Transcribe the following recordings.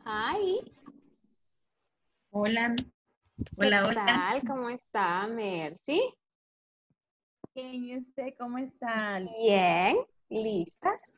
Hi, Hola, ¿qué hola, hola. tal? ¿Cómo está, Mercy? Bien, ¿y usted cómo está? Bien, ¿listas?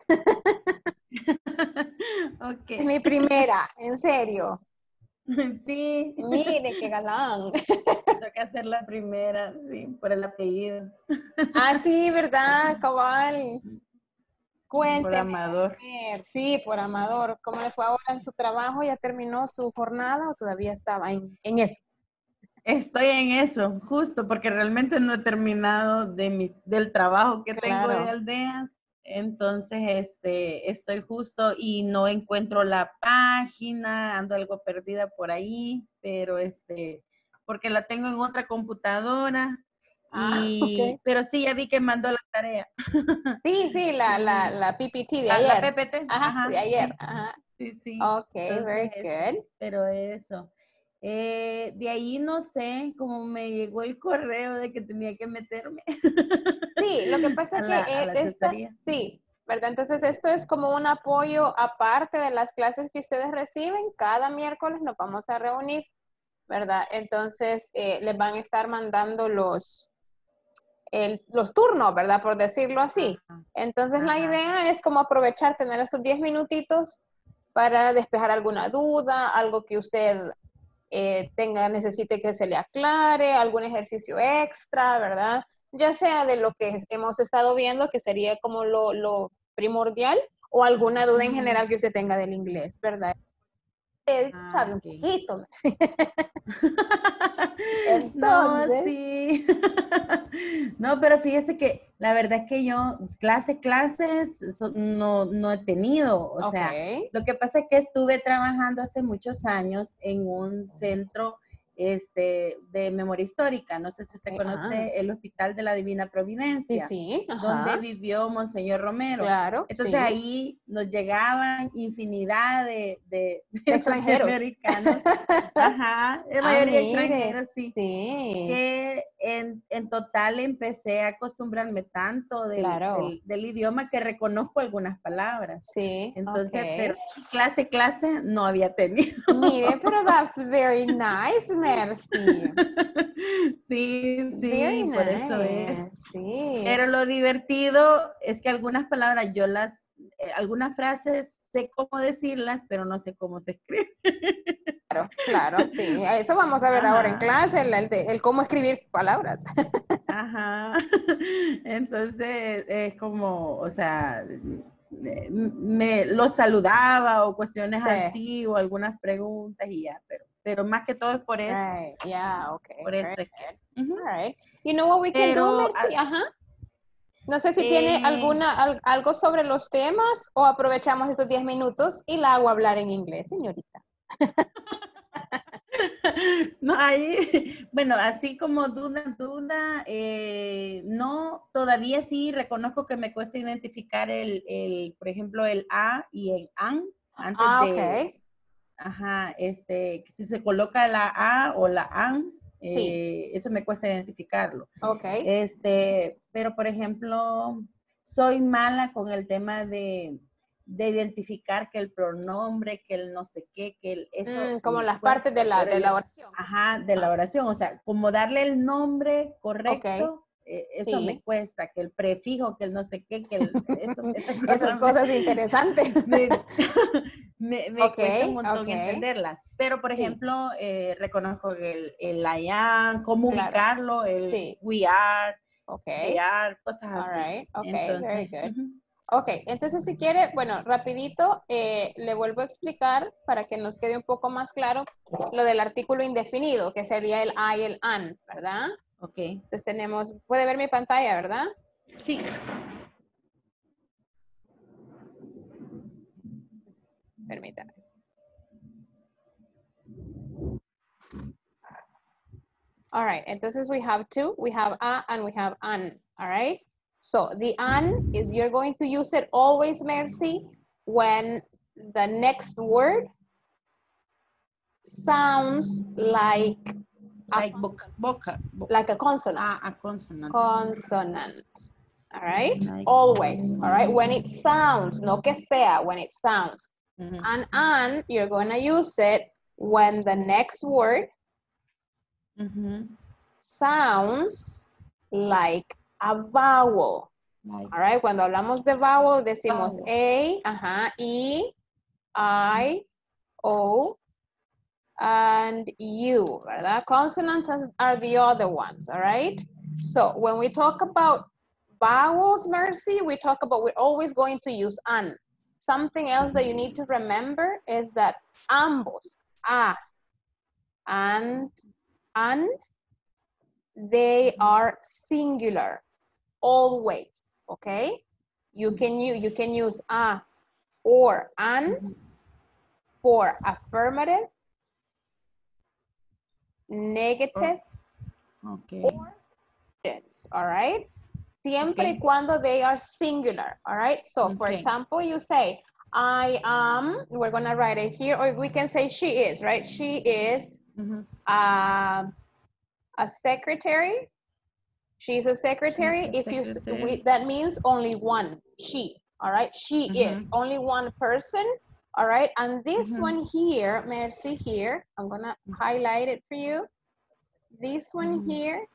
Es Ok. mi primera, en serio. Sí, Mire, qué galán. toca hacer la primera, sí, por el apellido. Ah, sí, ¿verdad? Cabal. Por Cuénteme, Amador. Sí, por Amador. ¿Cómo le fue ahora en su trabajo? ¿Ya terminó su jornada o todavía estaba en eso? Estoy en eso, justo, porque realmente no he terminado del trabajo que tengo de Claro. aldeas. Entonces, estoy justo y no encuentro la página, ando algo perdida por ahí, pero porque la tengo en otra computadora. Ah, ok. Pero sí, ya vi que mandó la tarea. Sí, sí, Y la PPT de la ayer. PPT, Ajá, de ajá, ayer. sí. Ajá. Sí, sí. Ok, Entonces, very good. pero eso. De ahí no sé cómo me llegó el correo de que tenía que meterme Sí, lo que pasa a es que a la esta, asesoría. sí, ¿verdad? Entonces esto es como un apoyo aparte de las clases que ustedes reciben. Cada miércoles nos vamos a reunir, ¿verdad? Entonces les van a estar mandando los turnos, ¿verdad? Por decirlo así. Ajá, Entonces la ajá. idea es como aprovechar, tener estos 10 minutitos para despejar alguna duda, algo que usted necesite que se le aclare, algún ejercicio extra, ¿verdad? Ya sea de lo que hemos estado viendo, que sería como lo primordial, o alguna duda en Ujú. general que usted tenga del inglés, ¿verdad? Ah, Sabe un ok. poquito. No, Entonces, sí. No, pero fíjese que la verdad es que yo clases no he tenido. O ok. sea, lo que pasa es que estuve trabajando hace muchos años en un centro de memoria histórica. No sé si usted Ah, conoce el Hospital de la Divina sí, Providencia, sí, donde ajá, vivió Monseñor Romero. claro, Entonces sí. ahí nos llegaban infinidad De de extranjeros. norteamericanos. Ajá, de Ah, mayoría mire, extranjeros, sí. sí, Que en total empecé a acostumbrarme tanto claro, del idioma que reconozco algunas palabras. sí, Entonces, pero ok. clase no había tenido. Mire, pero that's very nice, Mercy. Sí, Very sí, por eso es. nice, sí. Pero lo divertido es que algunas palabras algunas frases sé cómo decirlas, pero no sé cómo se escriben. Claro, claro, sí. Eso vamos a ver ahora en Ajá. clase, el cómo escribir palabras. Ajá. Entonces es como, o sea, me lo saludaba o cuestiones Sí. así o algunas preguntas y ya, pero más que todo es Right, yeah, okay, por very eso es que. good. Ujú. All right. You know what we can do, Pero Mercy? Ajá. No sé si tiene eh, algo sobre los temas o aprovechamos estos 10 minutos y la hago hablar en inglés, señorita. no hay, bueno, así como no, todavía sí reconozco que me cuesta identificar por ejemplo, el A y el AN antes Ah, de. ok. Ajá, si se coloca la A o la AN, Sí, eso me cuesta identificarlo. ok. Pero por ejemplo, soy mala con el tema de identificar que el pronombre, que el no sé qué, eso Como me las partes cuesta, pero de la oración. ajá, de la Ah, oración, o sea, como darle el nombre ok, correcto, eso me sí. cuesta, que el prefijo, que el no sé qué, esas Esas cosas cosas interesantes. me, me Ok, cuesta un montón ok. entenderlas. Pero, por Sí, ejemplo, reconozco el I am, cómo claro. ubicarlo, el Sí, we are, they ok. are, cosas All así. right, ok, very Entonces, good. uh-huh. Ok, entonces si quiere, bueno, rapidito le vuelvo a explicar para que nos quede un poco más claro lo del artículo indefinido, que sería el I y el an, ¿verdad? Ok, Entonces tenemos, puede ver mi pantalla, ¿verdad? sí. Permítame. All right, entonces we have two, we have a and we have an, all right? So the an is you're going to use it always, Mercy, when the next word sounds like a Like consonant, boca. like a consonant. A consonant. Consonant. All right? Like Always. All right? consonant. When it sounds, no que sea, when it sounds. And you're going to use it when the next word sounds like a vowel. Like, all right, cuando hablamos de vowel, decimos A, E, I, O, and U, ¿verdad? Consonants are the other ones, all right? So when we talk about vowels, Mercy, we're always going to use an. Something else that you need to remember is that ambos, a and an, they are singular, always, okay? You can use a or an for affirmative, negative, okay. or questions, all right? Siempre y cuando they are singular, all right? So for example, you say, I am, we're gonna write it here, or we can say she is, right? She is a secretary. She's a secretary. That means only one, she, all right? She is only one person, all right? And this one here, Mercy, here, I'm gonna highlight it for you. This one here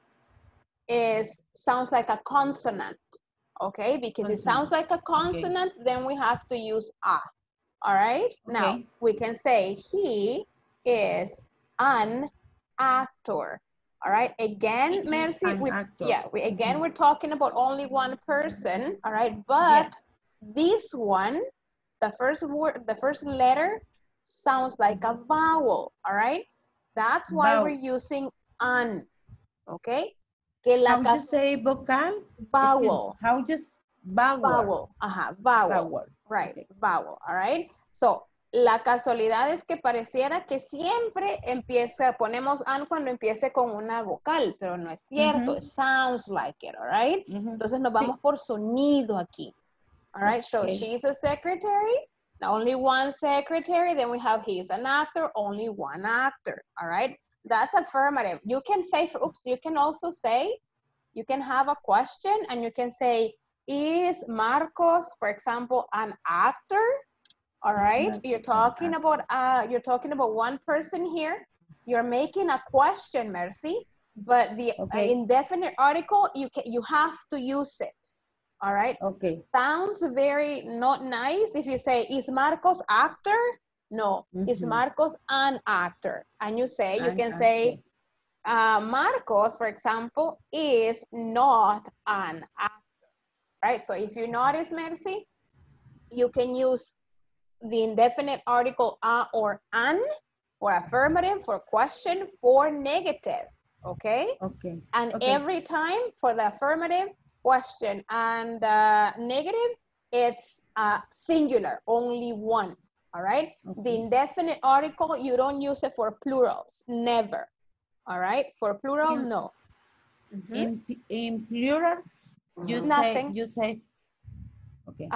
sounds like a consonant, okay? Because it sounds like a consonant, then we have to use a, all right? Now, we can say he is an actor, all right? Again, Mercy, we're talking about only one person, all right? But this one, the first letter sounds like a vowel, all right? That's why we're using an, okay? How do you say vocal? Vowel. How just vowel? Vowel. Right, vowel, all right? So, la casualidad es que pareciera que siempre ponemos an cuando empiece con una vocal, pero no es cierto. It sounds like it, all right? Entonces nos vamos por sonido aquí. All right, so she's a secretary, only one secretary. Then we have he's an actor, only one actor, all right? That's affirmative. You can say, you can also say, you can have a question and you can say, is Marcos, for example, an actor? All right, you're talking about one person here. You're making a question, Mercy, but the indefinite article, you have to use it. All right. Okay. Sounds very not nice if you say, is Marcos actor? No, is Marcos an actor? And you can say, Marcos, for example, is not an actor, right? So if you notice, Mercy, you can use the indefinite article a or an for affirmative, for question, for negative, okay? Okay. And every time for the affirmative, question, and negative, it's singular, only one, all right? The indefinite article, you don't use it for plurals, never, all right? For plural, no. In plural, you say, okay.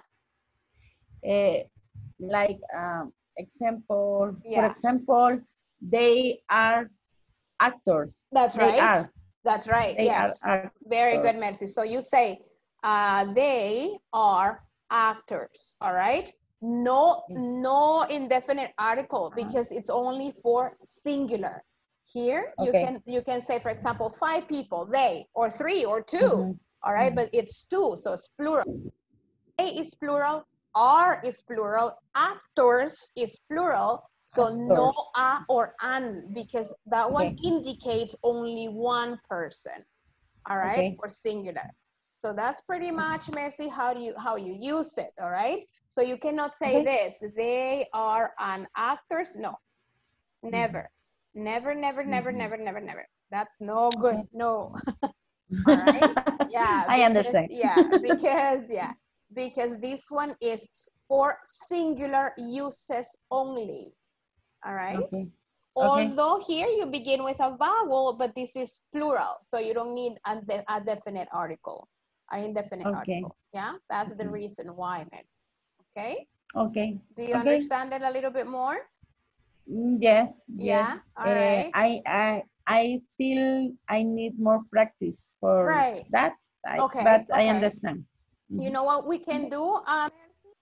Like example, for example, they are actors. That's right. That's right. Yes. Very good, Mercy. So you say, they are actors. All right. No indefinite article because it's only for singular. Here you can say, for example, 5 people, they, or 3 or 2. All right, but it's 2, so it's plural. A is plural, are is plural, actors is plural. So no a or an, because that one indicates only one person, all right, for singular. So that's pretty much, Mercy, how you use it, all right? So you cannot say this, they are an actors, no, never. Never, never, never, never, never, never. That's no good, no. All right, I understand. Because this one is for singular uses only. All right. Although here you begin with a vowel, but this is plural, so you don't need a definite article, an indefinite article. Yeah, that's the reason why, Mercy. Okay. Okay. Do you understand it a little bit more? Yes. Yeah. All right. I feel I need more practice for that. But I understand. You know what we can do?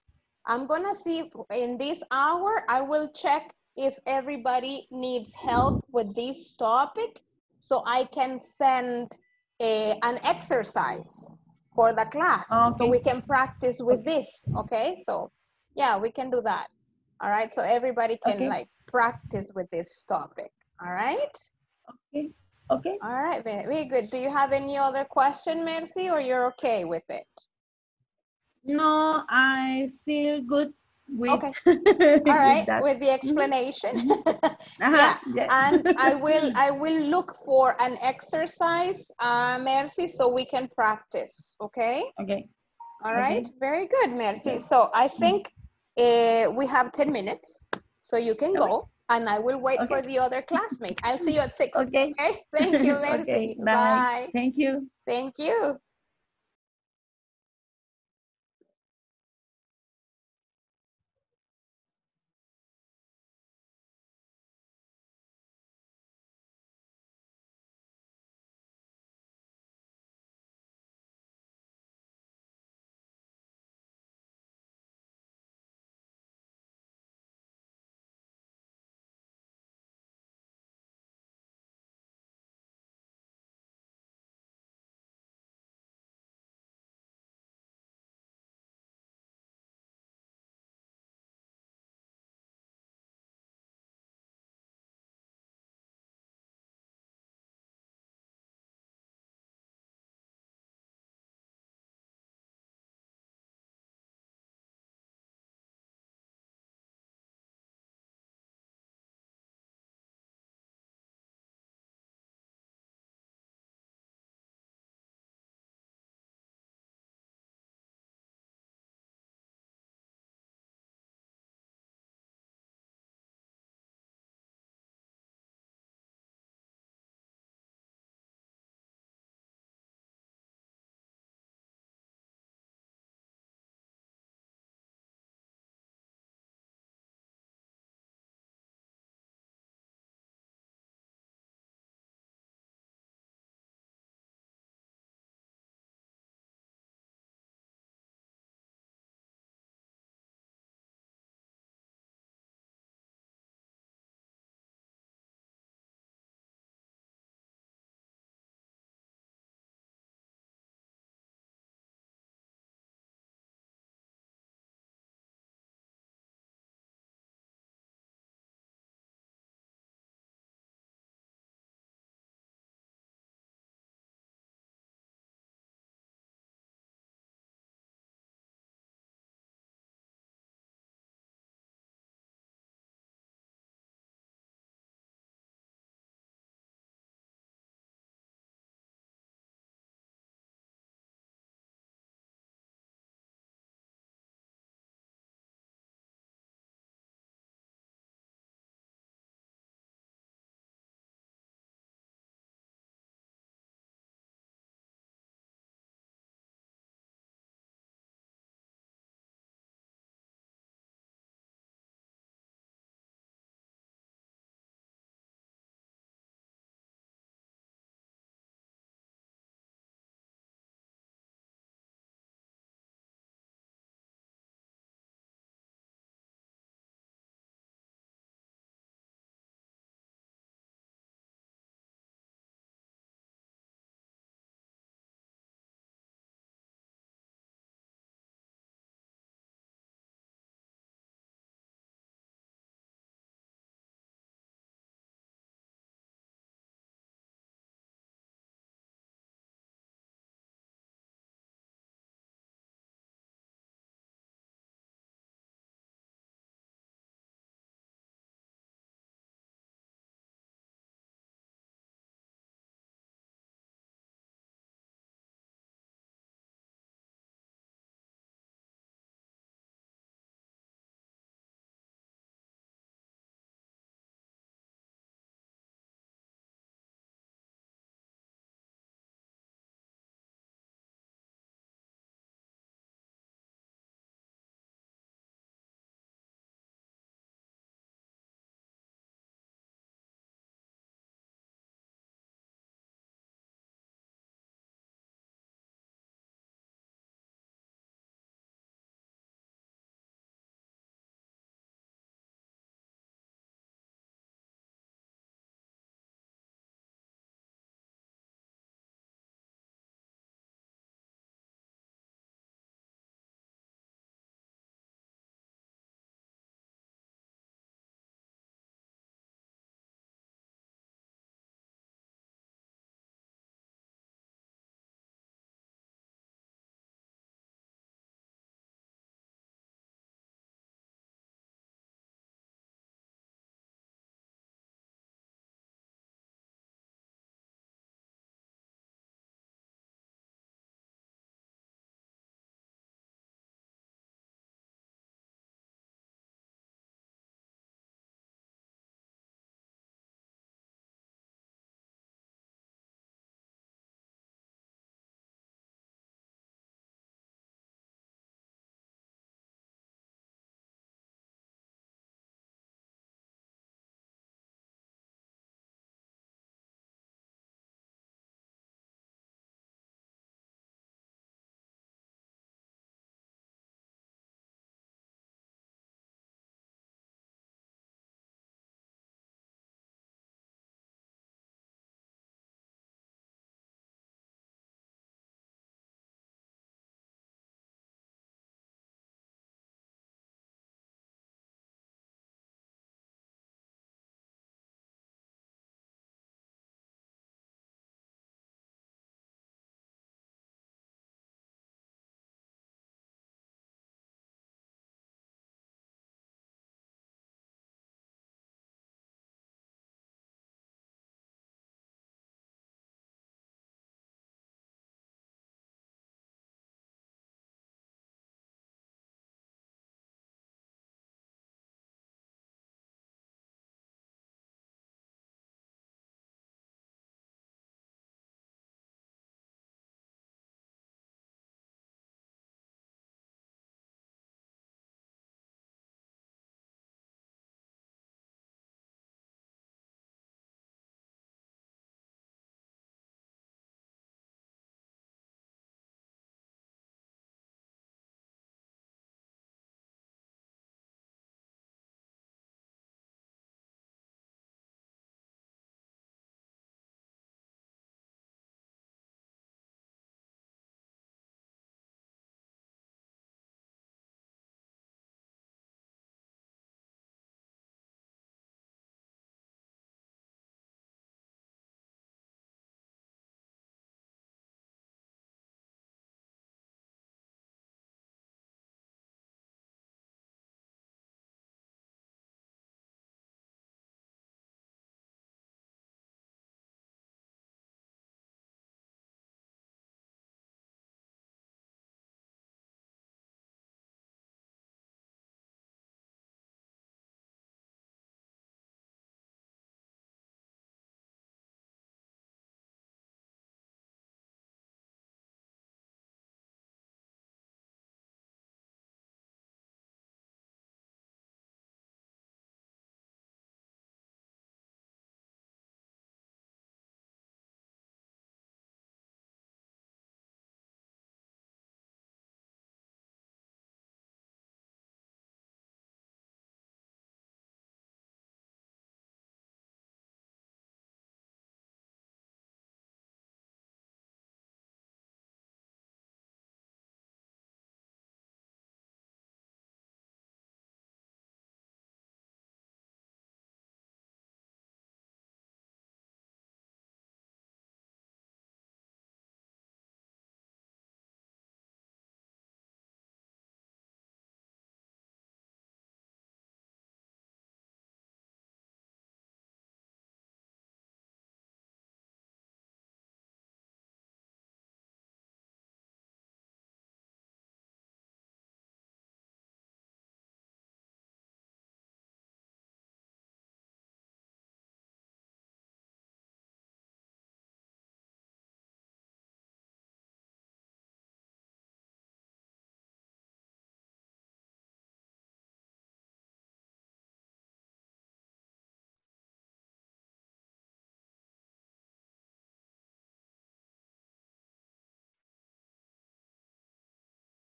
I'm gonna see in this hour, I will check if everybody needs help with this topic so I can send an exercise for the class so Okay. we can practice with Okay. this, okay? So yeah, we can do that. All right, so everybody can Okay. like practice with this topic, all right? Okay. Okay. All right, very good. Do you have any other question, Mercy, or you're okay with it? No, I feel good with Okay. All with right, that. with the Mhm, explanation. mhm. Yeah, Yeah. and I will look for an exercise, Mercy, so we can practice, okay? Okay. All right, Okay. very good, Mercy. Okay. So I Mhm. think we have 10 minutes, so you can Okay. go, and I will wait for Okay. the other classmate. I'll see you at 6, Okay. okay? Thank you, Okay. Mercy. Bye. Bye. Thank you. Thank you.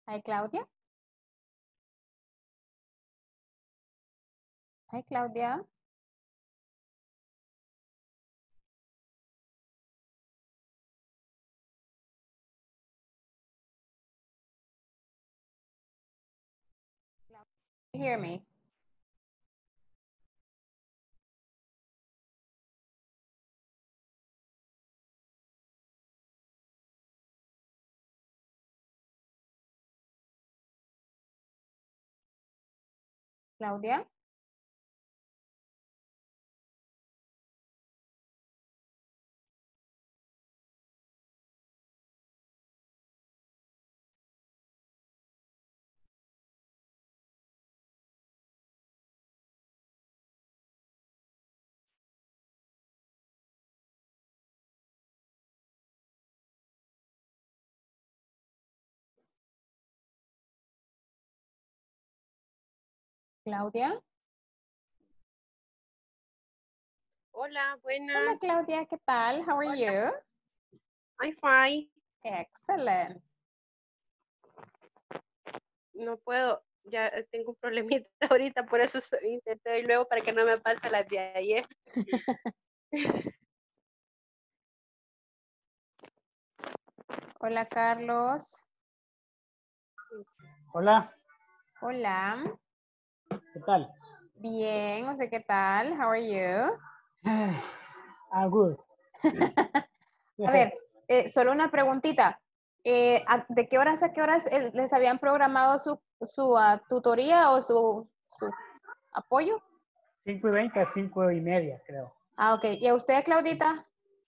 Hi, Claudia. Hi, Claudia. Can you hear me? Claudia. Claudia. Hola, Hola, buenas. Claudia, ¿qué tal? How are you? I'm fine. Excellent. No puedo, ya tengo un problemita ahorita, por eso intenté ir luego para que no me pase las de ayer. Hola, Carlos. Hola, Hola. ¿qué tal? Bien, no sé qué tal. How are you? I'm good. A ver, solo una preguntita. ¿De qué horas a qué horas les habían programado su tutoría o su apoyo? 5:20 a 5:30, creo. Ah, ok. ¿Y a usted, Claudita?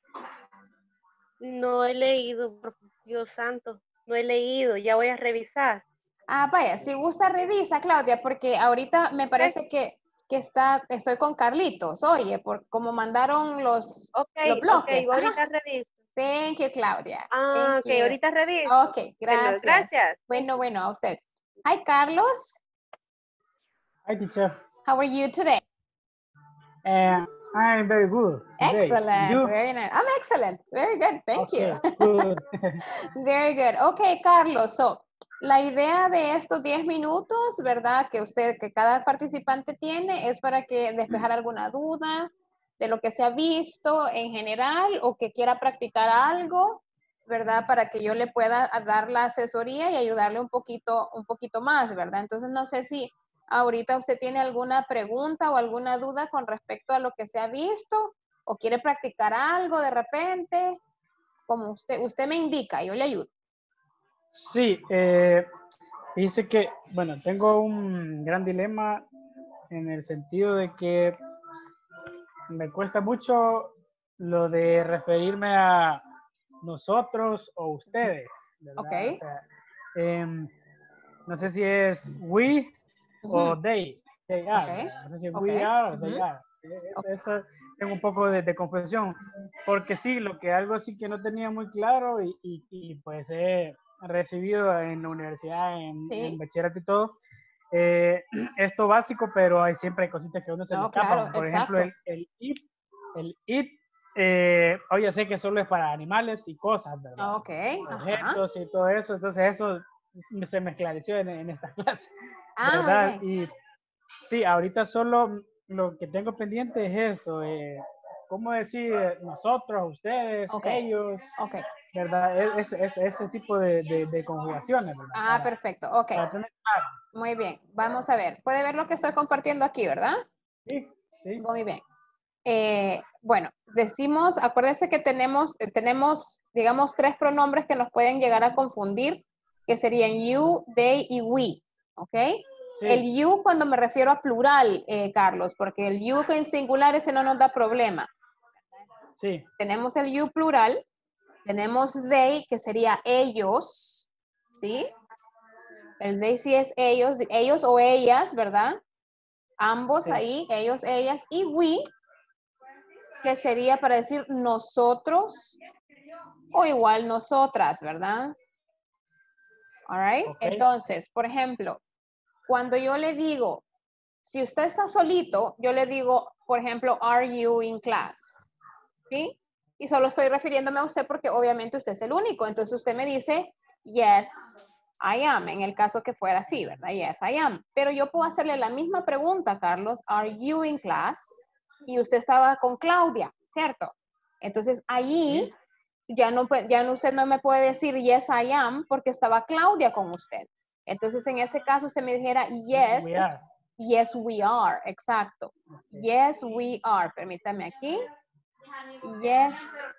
No he leído, por Dios santo, no he leído, ya voy a revisar. Ah, vaya, si gusta, revisa, Claudia, porque ahorita me parece que estoy con Carlitos. Oye, como mandaron los Ok, bloques. Ajá. ahorita reviso. Thank you, Claudia. Ah, Thank ok, you. ahorita reviso. Ok, Bueno, gracias. gracias. Bueno, a usted. Hi, Carlos. Hi, teacher. How are you today? I'm very good today. Excellent. You? Very nice. I'm excellent. Very good. Thank Okay, you. good. Very good. Okay, Carlos. So, la idea de estos 10 minutos, ¿verdad? Que cada participante tiene es para que despejar alguna duda de lo que se ha visto en general o que quiera practicar algo, ¿verdad? Para que yo le pueda dar la asesoría y ayudarle un poquito más, ¿verdad? Entonces, no sé si ahorita usted tiene alguna pregunta o alguna duda con respecto a lo que se ha visto o quiere practicar algo de repente, como usted me indica, yo le ayudo. Sí, dice que, bueno, tengo un gran dilema en el sentido de que me cuesta mucho lo de referirme a nosotros o ustedes, ¿verdad? Ok. O sea, no sé si es we o they are, Ok. ¿verdad? No sé si es Ok. we are o they are. Eso tengo un poco de confusión, porque sí, algo sí que no tenía muy claro y pues he recibido en la universidad, en Sí. bachillerato y todo, esto básico, pero siempre hay cositas que a uno se le No, escapan. claro, Por ejemplo, exacto. el it, oye, sé que solo es para animales y cosas, ¿verdad? Ok. Ajá. Objetos y todo eso, entonces eso se me esclareció en esta clase, Ah, muy ¿verdad? bien. Y sí, ahorita solo lo que tengo pendiente es esto, ¿cómo decir nosotros, ustedes, Ok. ellos? Ok. ¿Verdad? Ese tipo de conjugaciones, ¿verdad? Ah, perfecto. Ok. Para tener claro. Muy bien. Vamos a ver. Puede ver lo que estoy compartiendo aquí, ¿verdad? Sí, sí. Muy bien. Bueno, decimos, acuérdense que tenemos, digamos, 3 pronombres que nos pueden llegar a confundir, que serían you, they y we, ¿ok? Sí. El you cuando me refiero a plural, Carlos, porque el you en singular ese no nos da problema. Sí. Tenemos el you plural, tenemos they, que sería ellos, ¿sí? El they sí es ellos o ellas, ¿verdad? Ambos Sí. ahí, ellos, ellas, y we, que sería para decir nosotros o igual nosotras, ¿verdad? All right. Ok. Entonces, por ejemplo, cuando yo le digo, si usted está solito, yo le digo, por ejemplo, are you in class? ¿Sí? Y solo estoy refiriéndome a usted porque obviamente usted es el único. Entonces usted me dice, yes, I am, en el caso que fuera así, ¿verdad? Yes, I am. Pero yo puedo hacerle la misma pregunta, Carlos. Are you in class? Y usted estaba con Claudia, ¿cierto? Entonces, allí usted no me puede decir yes, I am, porque estaba Claudia con usted. Entonces, en ese caso, usted me dijera yes, We are. yes, we are. Exacto. Yes, we are. Permítame aquí. Yes,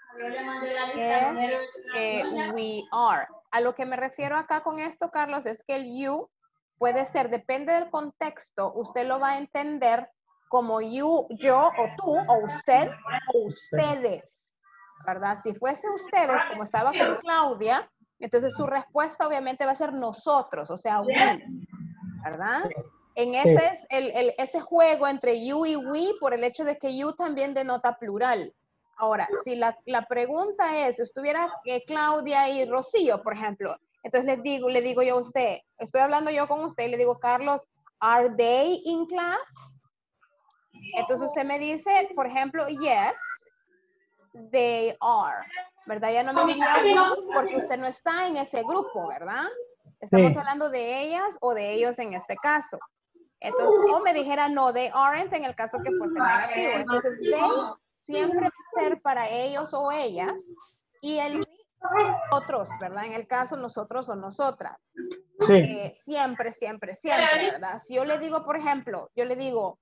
we are. A lo que me refiero acá con esto, Carlos, es que el you puede ser, depende del contexto, usted lo va a entender como you, yo, o tú, o usted, o ustedes, ¿verdad? Si fuese ustedes, como estaba con Claudia, entonces su respuesta obviamente va a ser nosotros, o sea, we, ¿verdad? Sí. En ese es ese juego entre you y we, por el hecho de que you también denota plural. Ahora, si la pregunta es, si estuviera Claudia y Rocío, por ejemplo, entonces le digo yo a usted, estoy hablando yo con usted y le digo, Carlos, ¿are they in class? Entonces usted me dice, por ejemplo, yes, they are, ¿verdad? Ya no me diría we porque usted no está en ese grupo, ¿verdad? Estamos hablando de ellas o de ellos en este caso. Entonces, o me dijera no, they aren't en el caso que fuese negativo. Entonces, they siempre va a ser para ellos o ellas y el nosotros, ¿verdad? En el caso nosotros o nosotras. Sí. Siempre, siempre, siempre, ¿verdad? Si yo le digo, por ejemplo, yo le digo,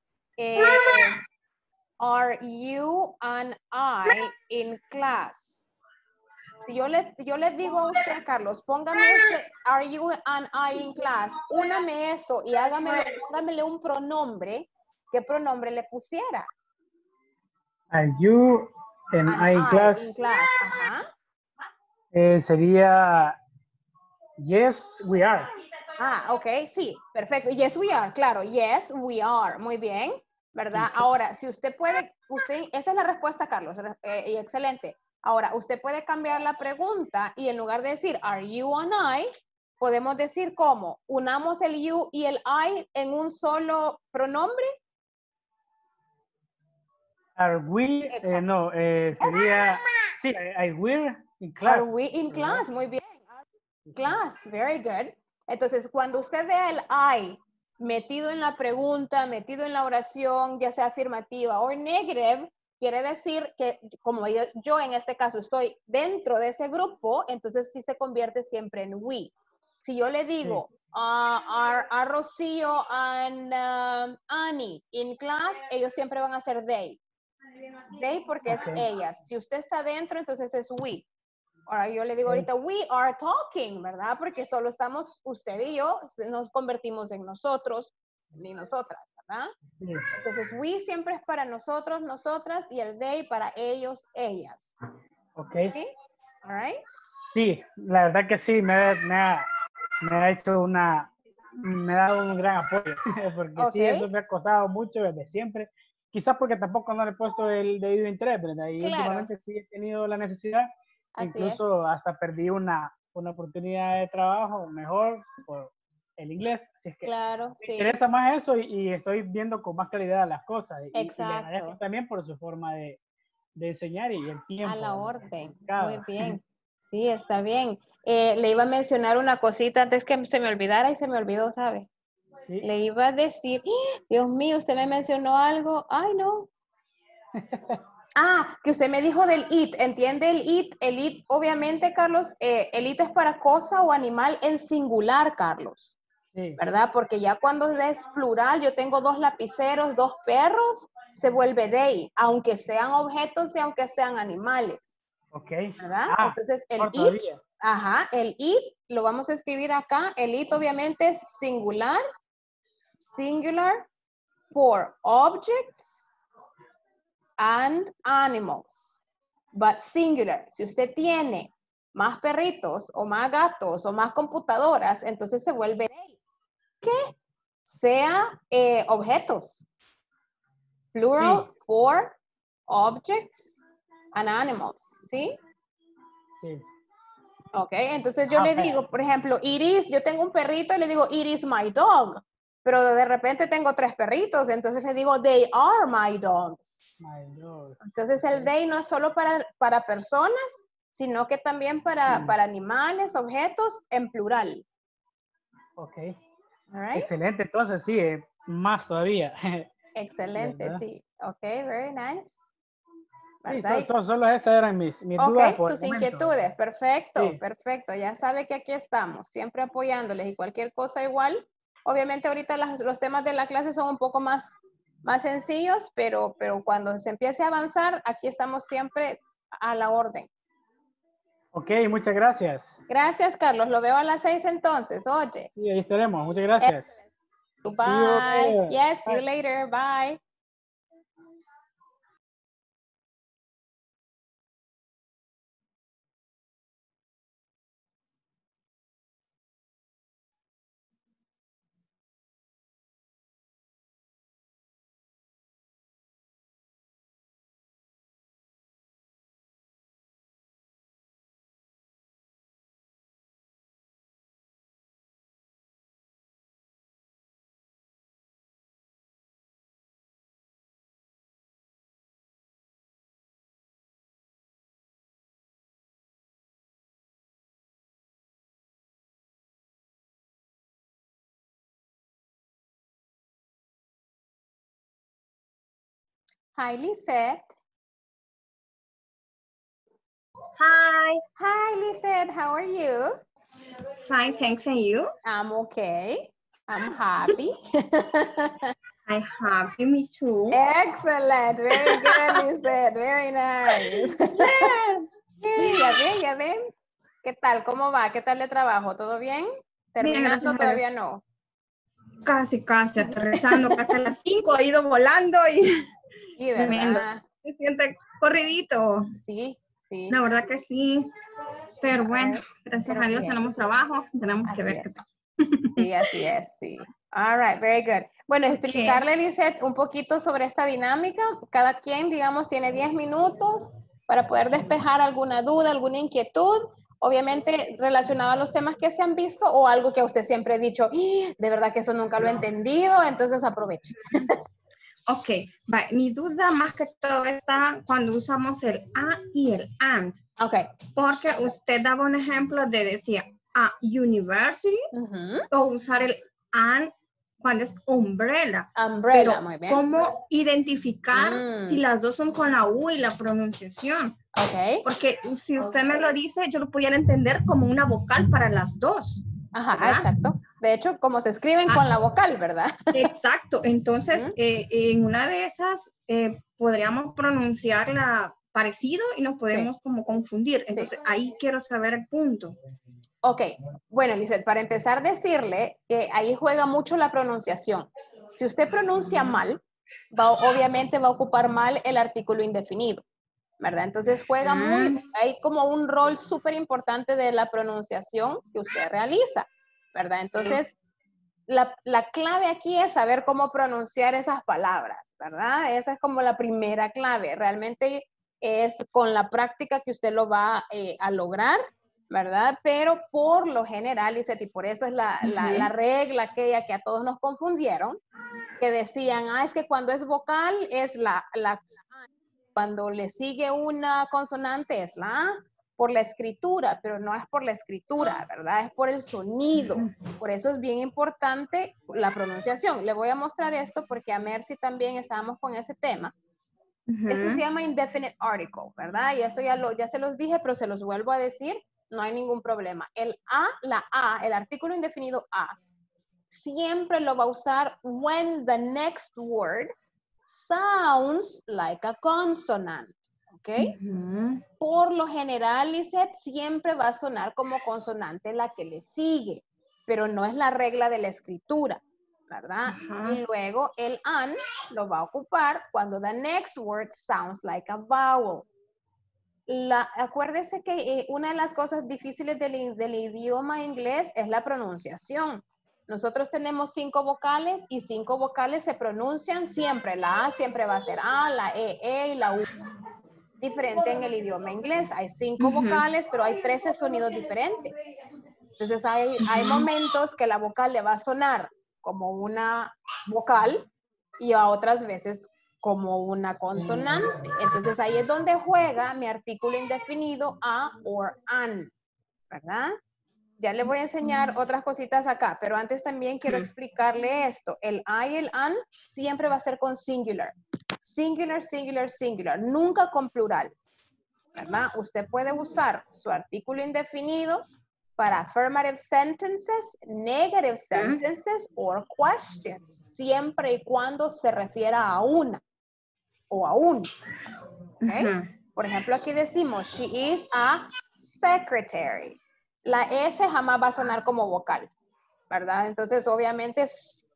are you and I in class? Si yo le digo a usted, Carlos, póngame ese, are you and I in class? Úname eso y póngamele un pronombre. ¿Qué pronombre le pusiera? Are you and I in class? In class, ajá. Sería yes, we are. Ah, ok, sí, perfecto. Yes, we are, claro. Yes, we are. Muy bien, ¿verdad? Ahora, si usted puede, esa es la respuesta, Carlos, y excelente. Ahora, usted puede cambiar la pregunta y en lugar de decir, are you and I, podemos decir cómo, unamos el you y el I en un solo pronombre. Are we, no, sería, sí, I we're in class. Are we in class? Muy bien. Class, very good. Entonces, cuando usted vea el I metido en la pregunta, metido en la oración, ya sea afirmativa o negative, quiere decir que como yo en este caso estoy dentro de ese grupo, entonces sí se convierte siempre en we. Si yo le digo, are Rocío and Annie in class, ellos siempre van a ser they. They porque es ellas. Si usted está dentro, entonces es we. Ahora yo le digo ahorita, we are talking, ¿verdad? Porque solo estamos usted y yo, nos convertimos en nosotros ni nosotras, ¿verdad? Sí. Entonces, we siempre es para nosotros, nosotras, y el they para ellos, ellas. Ok. ¿Sí? All right. Sí, la verdad que sí, me ha hecho me ha dado un gran apoyo, porque sí, eso me ha costado mucho desde siempre. Quizás porque tampoco no le he puesto el debido interés, ¿verdad? Y últimamente sí he tenido la necesidad. Así incluso hasta perdí una oportunidad de trabajo mejor por el inglés. Así es que me interesa más eso y estoy viendo con más calidad las cosas. Y le agradezco también por su forma de enseñar y el tiempo. A la orden. Muy bien. Sí, está bien. Le iba a mencionar una cosita antes que se me olvidara y se me olvidó, ¿sabe? ¿Sí? Le iba a decir, Dios mío, usted me mencionó algo. Ay, no. Que usted me dijo del it, ¿entiende el it? El it, obviamente, Carlos, el it es para cosa o animal en singular, Carlos. Sí. ¿Verdad? Porque ya cuando es plural, yo tengo 2 lapiceros, 2 perros, se vuelve they, aunque sean objetos y aunque sean animales. Ok. ¿Verdad? Entonces, el it, el it, lo vamos a escribir acá. El it, obviamente, es singular for objects and animals, but singular. Si usted tiene más perritos o más gatos o más computadoras, entonces se vuelve que sea objetos. Plural for objects and animals, ¿sí? Sí. Ok, entonces yo le digo, por ejemplo, Iris, yo tengo un perrito y le digo, it is my dog. Pero de repente tengo 3 perritos, entonces le digo, they are my dogs. Entonces el they no es solo para personas, sino que también para animales, objetos, en plural. Ok. All right. Excelente, entonces sí, más todavía. Excelente, ¿Verdad? sí. Ok, very nice. Sí, ¿Verdad? solo esas eran mis Ok, dudas por el sus momento. inquietudes, perfecto, Sí. perfecto. Ya sabe que aquí estamos, siempre apoyándoles y cualquier cosa igual. Obviamente ahorita los temas de la clase son un poco más sencillos, pero cuando se empiece a avanzar, aquí estamos siempre a la orden. Ok, muchas gracias. Gracias, Carlos. Lo veo a las 6 entonces. Oye. Sí, ahí estaremos. Muchas gracias. See you Bye. later. Yes, see you Bye. later. Bye. Hi, Lisette. Hi, Hi, Lisette. How are you? fine, thanks, and you? I'm okay. I'm happy. I happy, me too. Excellent. Very good, Lisette. Very nice. Sí, ya ven. ¿Qué tal? ¿Cómo va? ¿Qué tal de trabajo? ¿Todo bien? Bien, ¿Terminando? gracias a Todavía Dios. no. Casi, aterrizando, casi a las 5, he ido volando y Sí, tremendo. ¿verdad? Se siente corridito. Sí, sí. La verdad que sí. Pero All bueno, right. gracias Pero a Dios bien. tenemos trabajo, tenemos que Así ver qué es. tal. Sí, así es, sí. All right, very good. Bueno, explicarle, Lisette, un poquito sobre esta dinámica. Cada quien, digamos, tiene 10 minutos para poder despejar alguna duda, alguna inquietud, obviamente relacionado a los temas que se han visto o algo que usted siempre ha dicho, "¡Ah! De verdad que eso nunca lo he entendido", entonces aproveche. Ok, mi duda más que todo está cuando usamos el a y el and. Ok. Porque usted daba un ejemplo de decir a university o usar el and cuando es umbrella. Umbrella, Pero muy bien. ¿cómo identificar si las dos son con la U y la pronunciación? Ok. Porque si usted me lo dice, yo lo pudiera entender como una vocal para las dos. Ajá, ¿verdad? exacto. De hecho, como se escriben con la vocal, ¿verdad? Exacto. Entonces, en una de esas podríamos pronunciarla parecido y nos podemos como confundir. Entonces, ahí quiero saber el punto. Ok, bueno, Lisette, para empezar decirle que ahí juega mucho la pronunciación. Si usted pronuncia mal, obviamente va a ocupar mal el artículo indefinido, ¿verdad? Entonces juega hay como un rol súper importante de la pronunciación que usted realiza, ¿verdad? Entonces, la clave aquí es saber cómo pronunciar esas palabras, ¿verdad? Esa es como la primera clave. Realmente es con la práctica que usted lo va a lograr, ¿verdad? Pero por lo general, y por eso es la regla aquella que a todos nos confundieron, que decían, es que cuando es vocal es cuando le sigue una consonante es la A, por la escritura, pero no es por la escritura, ¿verdad? Es por el sonido. Por eso es bien importante la pronunciación. Le voy a mostrar esto porque a Mercy también estábamos con ese tema. Esto se llama indefinite article, ¿verdad? Y esto ya se los dije, pero se los vuelvo a decir, no hay ningún problema. El el artículo indefinido a, siempre lo va a usar when the next word sounds like a consonant, ¿ok? Por lo general, Lisette, siempre va a sonar como consonante la que le sigue, pero no es la regla de la escritura, ¿verdad? Y luego el an lo va a ocupar cuando the next word sounds like a vowel. Acuérdese que una de las cosas difíciles del idioma inglés es la pronunciación. Nosotros tenemos 5 vocales y 5 vocales se pronuncian siempre. La A siempre va a ser A, la E y la U. Diferente en el idioma inglés. Hay 5 vocales, pero hay 13 sonidos diferentes. Entonces hay momentos que la vocal le va a sonar como una vocal y a otras veces como una consonante. Entonces ahí es donde juega mi artículo indefinido a or an, ¿verdad? Ya le voy a enseñar otras cositas acá, pero antes también quiero explicarle esto. El I y el an siempre va a ser con singular. Singular, singular, singular. Nunca con plural. ¿Verdad? Usted puede usar su artículo indefinido para affirmative sentences, negative sentences or questions, siempre y cuando se refiera a una o a un. ¿Okay? Por ejemplo, aquí decimos, she is a secretary. La S jamás va a sonar como vocal, ¿verdad? Entonces, obviamente,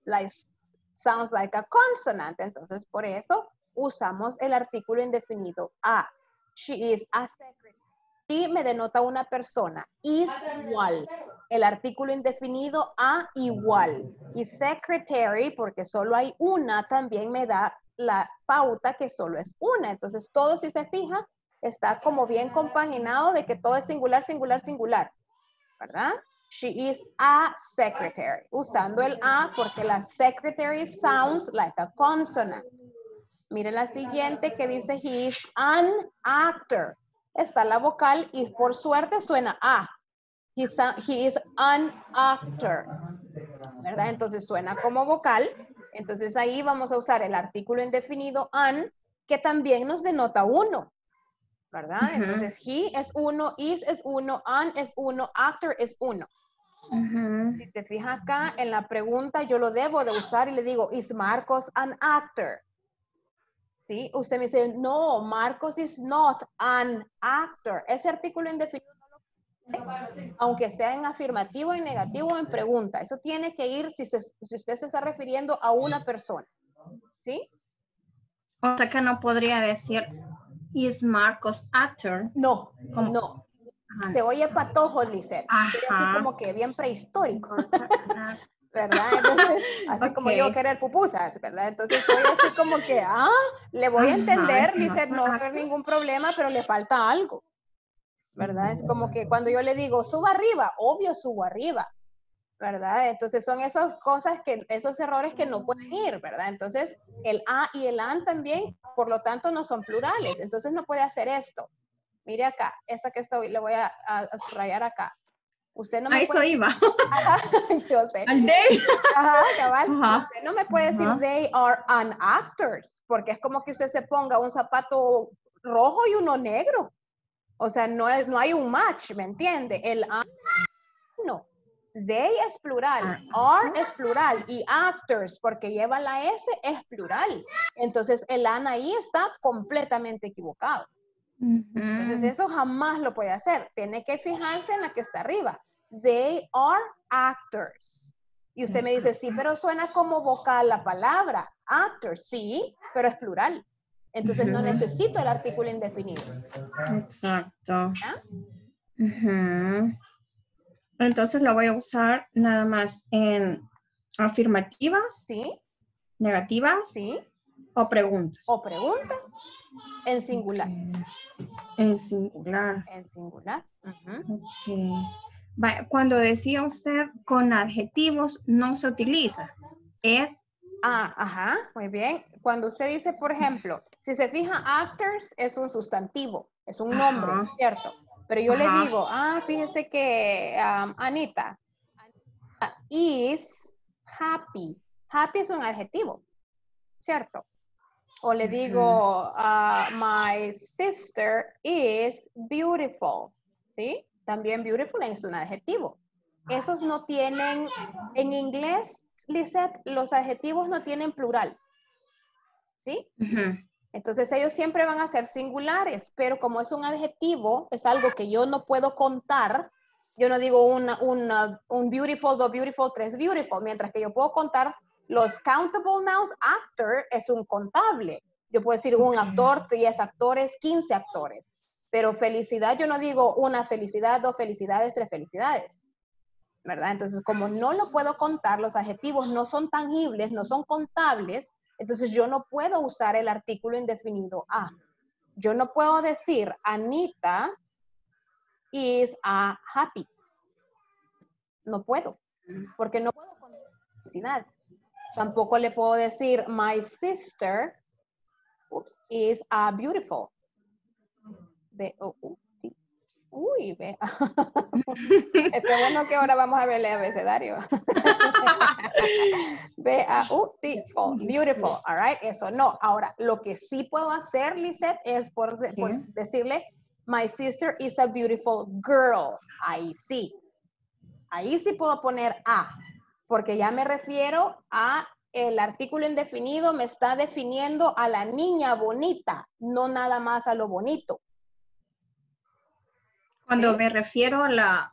sounds like a consonant. Entonces, por eso usamos el artículo indefinido a. She is a secretary. She me denota una persona. Is igual. El artículo indefinido a igual. Y secretary, porque solo hay una, también me da la pauta que solo es una. Entonces, todo, si se fija, está como bien compaginado de que todo es singular, singular, singular. ¿Verdad? She is a secretary. Usando el a porque la secretary sounds like a consonant. Mire la siguiente que dice he is an actor. Está la vocal y por suerte suena a. He is an actor. ¿Verdad? Entonces suena como vocal. Entonces ahí vamos a usar el artículo indefinido an, que también nos denota uno. ¿Verdad? Entonces he es uno, is es uno, an es uno, actor es uno. Si se fija acá en la pregunta, yo lo debo de usar y le digo, is Marcos an actor? ¿Sí? Usted me dice, no, Marcos is not an actor. Ese artículo indefinido no lo puede, aunque sea en afirmativo, en negativo, en pregunta. Eso tiene que ir si usted se está refiriendo a una persona. ¿Sí? O sea que no podría decir, is Marcos actor? No, ¿Cómo? no. Se oye patojo, Lisette. Así como que bien prehistórico. ¿Verdad? Entonces, así como yo querer pupusas, ¿verdad? Entonces soy así como que, le voy a entender, Lisette, no va a haber ningún problema, pero le falta algo, ¿verdad? Es como que cuando yo le digo, suba arriba, obvio subo arriba, ¿verdad? Entonces son esas cosas esos errores que no pueden ir, ¿verdad? Entonces el a y el an también, por lo tanto, no son plurales, entonces no puede hacer esto. Mire acá, esta que le voy a subrayar acá. Usted no me puede decir, iba. Ajá, yo sé. Al day. Ajá, cabal. Usted no me puede decir they are an actors, porque es como que usted se ponga un zapato rojo y uno negro. O sea, no hay un match, ¿me entiende? El an, no. They es plural, are es plural y actors, porque lleva la S, es plural. Entonces, el an ahí está completamente equivocado. Entonces, eso jamás lo puede hacer. Tiene que fijarse en la que está arriba. They are actors. Y usted me dice, sí, pero suena como vocal la palabra. Actors, sí, pero es plural. Entonces, no necesito el artículo indefinido. Exacto. Entonces lo voy a usar nada más en afirmativas, Sí, negativas, sí. o preguntas. O preguntas en singular. En singular. En singular. Cuando decía usted con adjetivos no se utiliza. Es. Ajá, muy bien. Cuando usted dice, por ejemplo, si se fija, actors es un sustantivo, es un nombre, ¿cierto? Pero yo le digo, fíjese que Anita is happy. Happy es un adjetivo, ¿cierto? O le digo, my sister is beautiful, ¿sí? También beautiful es un adjetivo. Esos no tienen, en inglés, Lisette, los adjetivos no tienen plural, ¿sí? Entonces ellos siempre van a ser singulares, pero como es un adjetivo, es algo que yo no puedo contar. Yo no digo un beautiful, dos beautiful, tres beautiful, mientras que yo puedo contar los countable nouns. Actor es un contable. Yo puedo decir un actor, 10 actores, 15 actores. Pero felicidad, yo no digo una felicidad, dos felicidades, tres felicidades. ¿Verdad? Entonces, como no lo puedo contar, los adjetivos no son tangibles, no son contables, entonces yo no puedo usar el artículo indefinido a. Yo no puedo decir Anita is happy. No puedo, porque no puedo contar felicidad. Tampoco le puedo decir my sister is beautiful. B-O-U-T. Uy, ve. Qué bueno que ahora vamos a ver el abecedario. Beautiful, beautiful, all right, eso no. Ahora, lo que sí puedo hacer, Lisette, es por decirle, my sister is a beautiful girl. Ahí sí puedo poner a, porque ya me refiero a el artículo indefinido, me está definiendo a la niña bonita, no nada más a lo bonito. Cuando ¿Sí? me refiero a la...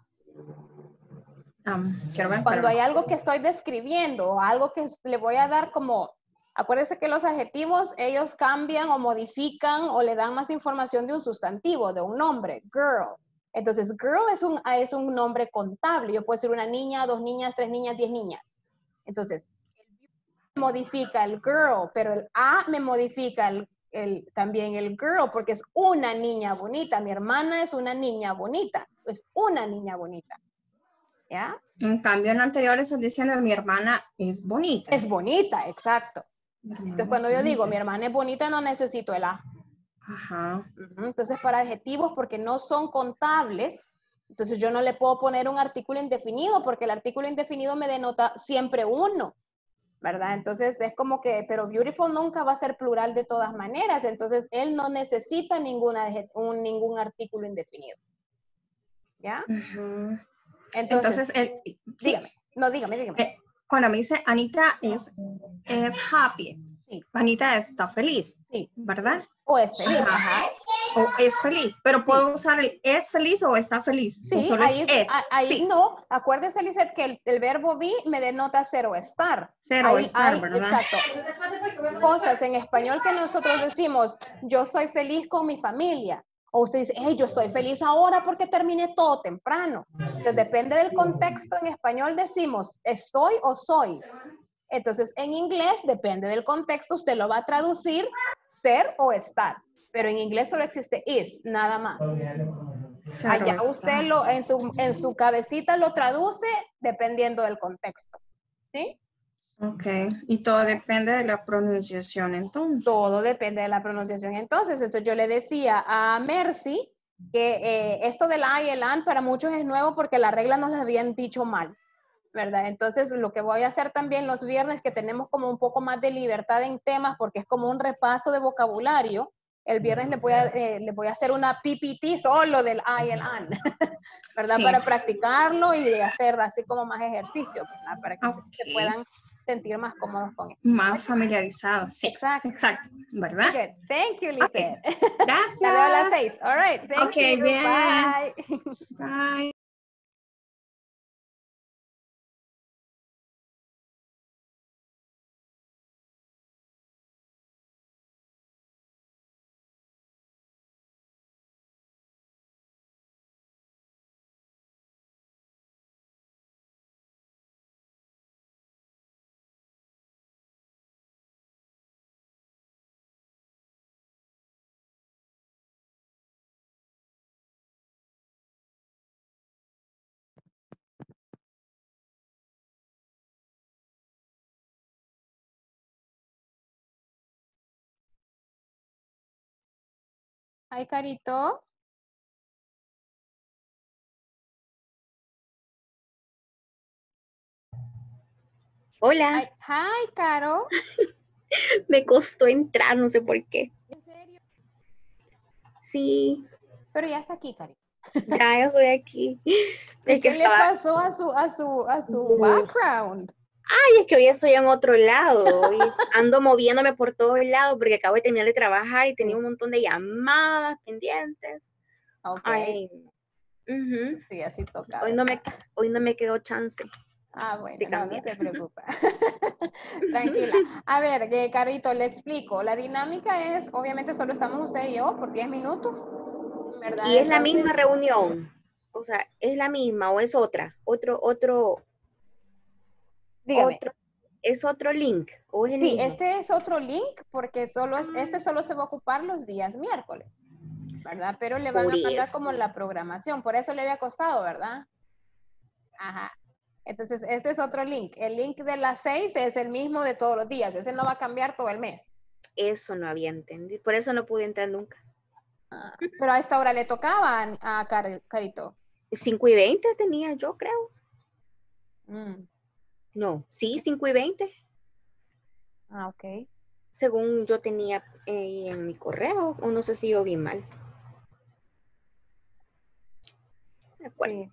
Cuando hay algo que estoy describiendo o algo que le voy a dar como, acuérdense que los adjetivos, ellos cambian o modifican o le dan más información de un sustantivo, de un nombre, girl. Entonces, girl es un nombre contable. Yo puedo decir una niña, 2 niñas, 3 niñas, 10 niñas. Entonces, modifica el girl, pero el a me modifica también el girl, porque es una niña bonita. Mi hermana es una niña bonita. Es una niña bonita. ¿Ya? En cambio, en la anterior estoy diciendo que mi hermana es bonita. Es bonita, exacto. Entonces, cuando yo digo mi hermana es bonita, no necesito el a. Ajá. Entonces, para adjetivos, porque no son contables, entonces yo no le puedo poner un artículo indefinido, porque el artículo indefinido me denota siempre uno, ¿verdad? Entonces, es como que, pero beautiful nunca va a ser plural de todas maneras, entonces él no necesita ningún artículo indefinido. ¿Ya? Entonces sí. Dígame. No, dígame. Cuando me dice Anita es happy. Sí. Anita está feliz. Sí. ¿Verdad? O es feliz. Ajá. O es feliz. Pero Sí. puedo usar el es feliz o está feliz. Sí, o solo ahí sí. no. Acuérdese, Lisette, que el verbo be me denota ser o estar. ¿Verdad? Exacto. Cosas en español que nosotros decimos, yo soy feliz con mi familia. O usted dice, hey, yo estoy feliz ahora porque terminé todo temprano. Entonces, depende del contexto. En español decimos, estoy o soy. Entonces, en inglés, depende del contexto, usted lo va a traducir ser o estar. Pero en inglés solo existe is, nada más. Allá usted en su cabecita lo traduce dependiendo del contexto. ¿Sí? Ok. Y todo depende de la pronunciación entonces. Todo depende de la pronunciación. Entonces yo le decía a Mercy que esto del I y el an para muchos es nuevo porque la regla nos la habían dicho mal, ¿verdad? Entonces lo que voy a hacer también los viernes, que tenemos como un poco más de libertad en temas porque es como un repaso de vocabulario. El viernes le voy a hacer una PPT solo del I y el an, ¿verdad? Sí. Para practicarlo y de hacer así como más ejercicio, ¿verdad? Para que ustedes se puedan sentir más cómodos con él. Más familiarizados. Sí. Exacto. ¿Verdad? Good. Thank you, Lisette. Okay. Gracias. La veo a las 6. All right. Thank you. Bien. Bye. Bye. Hi, Carito. Hola. Hi, Caro. Me costó entrar, no sé por qué. ¿En serio? Sí. Pero ya está aquí, Carito. Ya estoy aquí. ¿Qué le pasó a su background? Ay, es que hoy estoy en otro lado. Hoy ando moviéndome por todos lados porque acabo de terminar de trabajar y tenía un montón de llamadas pendientes. Ok. Ay. Sí, así toca. Hoy no me quedó chance. Ah, bueno, no se preocupa. Tranquila. A ver, Carito, le explico. La dinámica es, obviamente solo estamos usted y yo por 10 minutos, ¿verdad? Y es la misma reunión. O sea, ¿es la misma o es otra? Dígame. ¿Es otro link? ¿O es el mismo? Este es otro link porque este solo se va a ocupar los días miércoles, ¿verdad? Pero le van a mandar como la programación. Por eso le había costado, ¿verdad? Ajá. Entonces, este es otro link. El link de las 6 es el mismo de todos los días. Ese no va a cambiar todo el mes. Eso no había entendido. Por eso no pude entrar nunca. Pero a esta hora le tocaba a Carito. 5:20 tenía yo, creo. Mm. No, sí, 5:20. Ah, ok. Según yo tenía en mi correo, o no sé si yo vi mal. De acuerdo. Sí.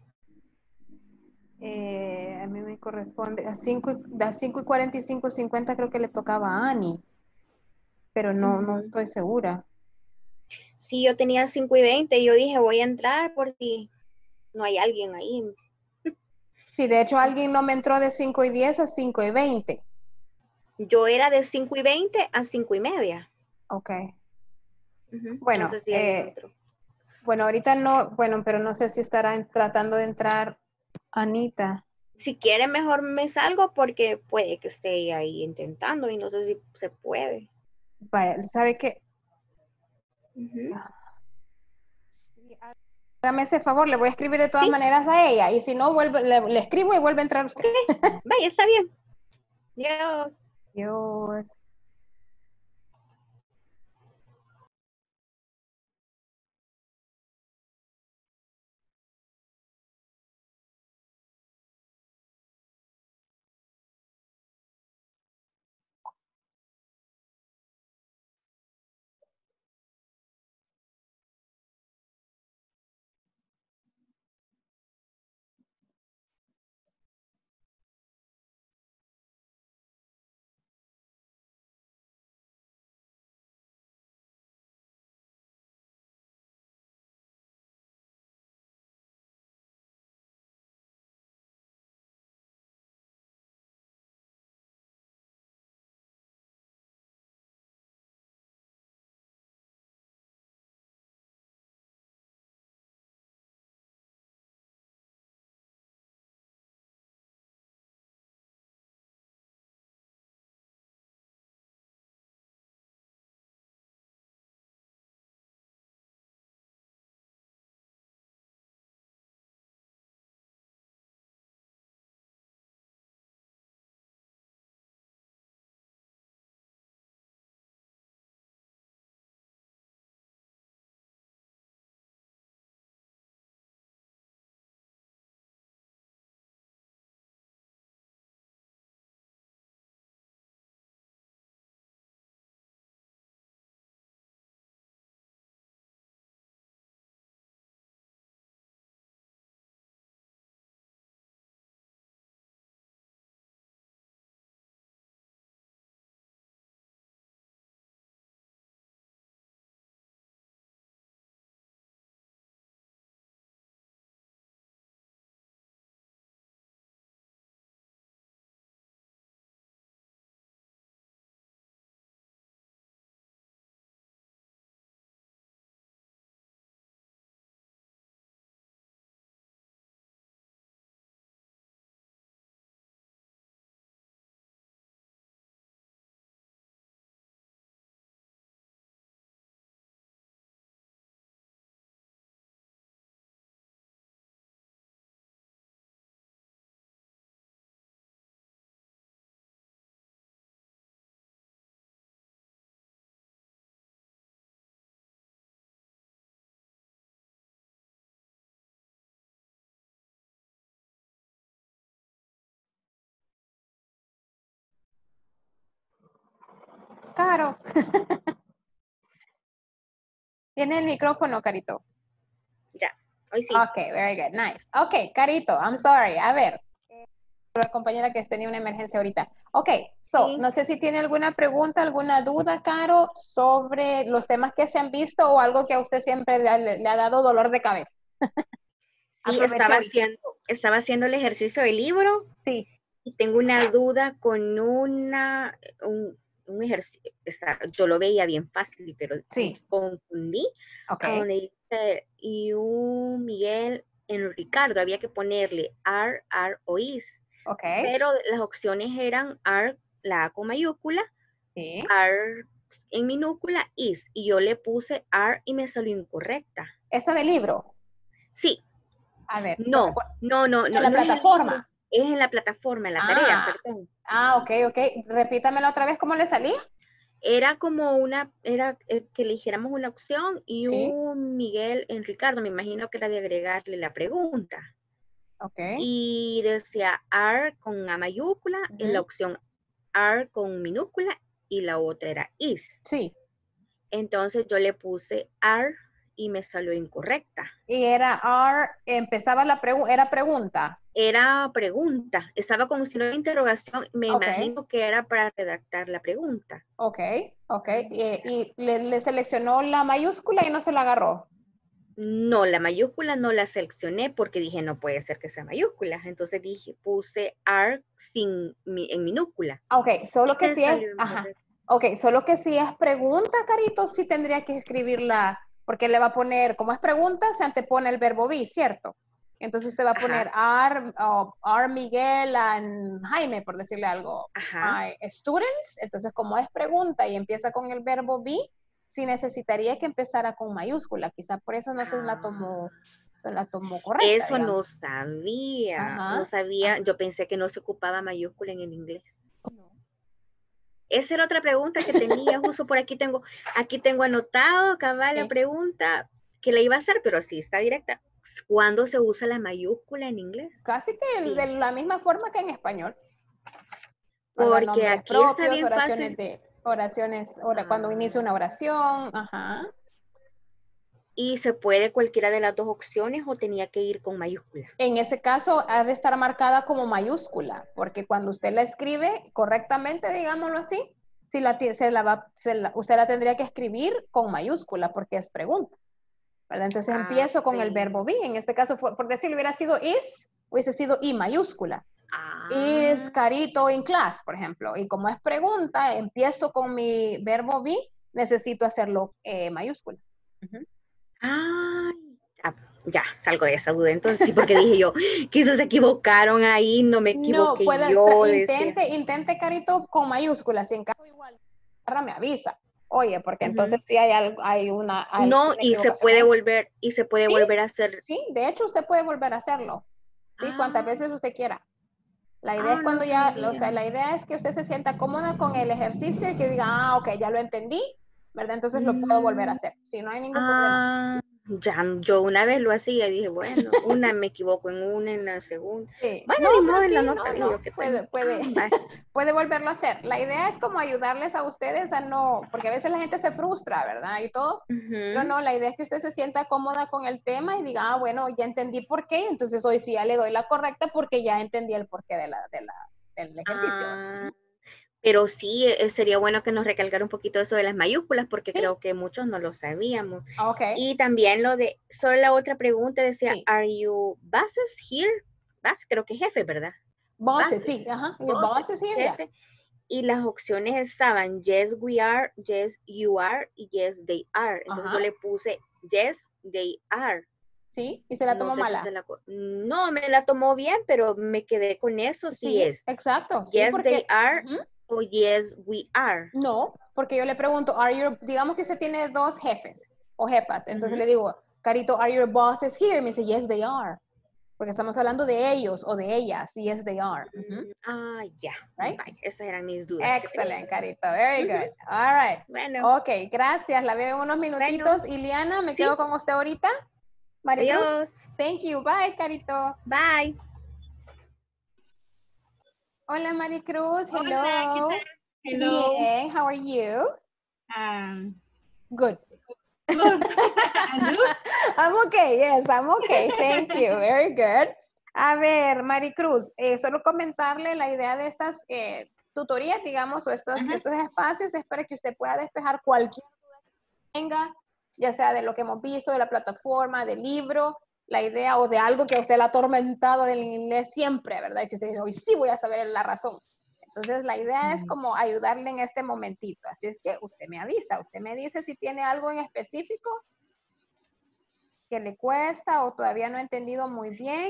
A mí me corresponde a 5:45, 50 creo que le tocaba a Ani, pero no estoy segura. Sí, yo tenía 5:20 y yo dije, voy a entrar por si no hay alguien ahí. Sí, de hecho alguien no me entró de 5:10 a 5:20. Yo era de 5:20 a 5:30. Ok. No sé si alguien entró. Bueno, ahorita no, bueno, pero no sé si estará tratando de entrar Anita. Si quiere, mejor me salgo porque puede que esté ahí intentando y no sé si se puede. Vaya, ¿sabe qué? Sí, hágame ese favor, le voy a escribir de todas maneras a ella y si no, le escribo y vuelve a entrar usted. Vaya, está bien. Dios. Dios. Caro. Tiene el micrófono, Carito. Ya, hoy sí. Ok, very good, nice. Ok, Carito, I'm sorry. A ver, la compañera que tenía una emergencia ahorita. Ok, Sí. no sé si tiene alguna pregunta, alguna duda, Caro, sobre los temas que se han visto o algo que a usted siempre le ha dado dolor de cabeza. Sí, estaba haciendo el ejercicio del libro. Sí. Y tengo una duda con un ejercicio. Yo lo veía bien fácil, pero Sí. confundí. Ok. A donde dice, y un Miguel en Ricardo, había que ponerle R, R o is. Ok. Pero las opciones eran R, la A con mayúscula, Sí. R en minúscula, is. Y yo le puse R y me salió incorrecta. ¿Esta del libro? Sí. A ver. No. ¿En la plataforma? Es en la plataforma, en la tarea, perdón. Ah, ok. Repítamelo otra vez, ¿cómo le salía? Era como era que eligiéramos una opción y Sí. un Miguel en Ricardo, me imagino que era de agregarle la pregunta. Ok. Y decía are con A mayúscula, en la Ujú. opción are con minúscula y la otra era is. Sí. Entonces yo le puse are y me salió incorrecta. Y era are, empezaba la pregunta, era pregunta. Era pregunta, estaba con signo de interrogación, me Ok. imagino que era para redactar la pregunta. Ok, ok. Y le seleccionó la mayúscula y no se la agarró. No, la mayúscula no la seleccioné porque dije no puede ser que sea mayúscula. Entonces puse are en minúscula. Ok, solo que Me si es, salió ajá. incorrecto. Ok, solo que si es pregunta, Carito, sí tendría que escribirla, porque le va a poner, como es pregunta, se antepone el verbo be, ¿cierto? Entonces usted va a poner are Miguel and Jaime, por decirle algo, Ajá. students. Entonces, como es pregunta y empieza con el verbo be, sí necesitaría que empezara con mayúscula. Quizás por eso no se la tomó correcta, Eso digamos. no sabía, Ajá. no sabía. Yo pensé que no se ocupaba mayúscula en el inglés. Esa era otra pregunta que tenía, justo por aquí tengo anotado, cabal, la Sí. pregunta que le iba a hacer, pero sí está directa. ¿Cuándo se usa la mayúscula en inglés? Casi que Sí. de la misma forma que en español. ¿Verdad? Porque Nombres aquí está propios, bien fácil. Cuando inicia una oración, ajá. Y se puede cualquiera de las dos opciones o tenía que ir con mayúscula. En ese caso, ha de estar marcada como mayúscula, porque cuando usted la escribe correctamente, digámoslo así, si usted la tendría que escribir con mayúscula, porque es pregunta. ¿Verdad? Entonces empiezo con el verbo be. En este caso, por decirlo, hubiera sido is, hubiese sido I mayúscula. Is Carito in class, por ejemplo. Y como es pregunta, empiezo con mi verbo be, necesito hacerlo mayúscula. Ya, salgo de esa duda. Entonces, sí, porque dije yo, quizás se equivocaron ahí, no me equivoqué yo. Intente Carito con mayúsculas. Si en caso igual, me avisa. Oye, porque entonces sí hay una No, y se puede ahí. volver a hacer. Sí, de hecho usted puede volver a hacerlo. Sí, cuantas veces usted quiera. La idea es cuando la idea es que usted se sienta cómoda con el ejercicio y que diga, ok, ya lo entendí, ¿verdad? Entonces lo puedo volver a hacer. Si no hay ningún problema. Ya, yo una vez lo hacía y dije, bueno, una me equivoco en la segunda. Sí. Bueno, No, ni modo, pero en la sí, nota dije yo que puede volverlo a hacer. La idea es como ayudarles a ustedes a no, porque a veces la gente se frustra, ¿verdad? Y todo. Pero no, la idea es que usted se sienta cómoda con el tema y diga, bueno, ya entendí por qué, entonces hoy sí ya le doy la correcta porque ya entendí el porqué del ejercicio. Pero sí, sería bueno que nos recalcara un poquito eso de las mayúsculas, porque creo que muchos no lo sabíamos. Okay. Y también solo la otra pregunta decía, ¿Are you bosses here? Bosses, creo que jefe, ¿verdad? Bosses, sí, ajá. Bosses here, jefe. Y las opciones estaban, yes, we are, yes, you are, y yes, they are. Entonces yo le puse, yes, they are. Sí, y se la tomó mala. No, me la tomó bien, pero me quedé con eso, sí es. Exacto. Yes, they are, o yes, we are. No, porque yo le pregunto, digamos que se tiene dos jefes o jefas, entonces le digo, Carito, are your bosses here? Me dice, yes, they are. Porque estamos hablando de ellos o de ellas, yes, they are. Ya, right? Esas eran mis dudas. Excellent, Carito, very good. All right. Bueno. Ok, gracias, la veo en unos minutitos. Bueno. Iliana, me quedo con usted ahorita. Maricruz. Adiós. Thank you, bye, Carito. Bye. Hola, Maricruz, hello. Hola, ¿qué tal? Hello. Bien, how are you? Good. Good. And you? I'm okay, yes, I'm okay. Thank you, very good. A ver, Maricruz, solo comentarle la idea de estas tutorías, digamos, o estos espacios es para que usted pueda despejar cualquier duda que tenga, ya sea de lo que hemos visto, de la plataforma, del libro, la idea o de algo que a usted le ha atormentado del inglés siempre, ¿verdad? Que usted dice, hoy sí voy a saber la razón. Entonces, la idea es como ayudarle en este momentito. Así es que usted me avisa, usted me dice si tiene algo en específico que le cuesta o todavía no ha entendido muy bien.